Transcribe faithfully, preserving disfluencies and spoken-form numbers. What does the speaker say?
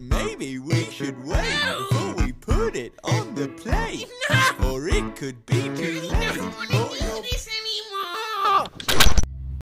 maybe we should wait before we put it on the plate. Or it could be too late.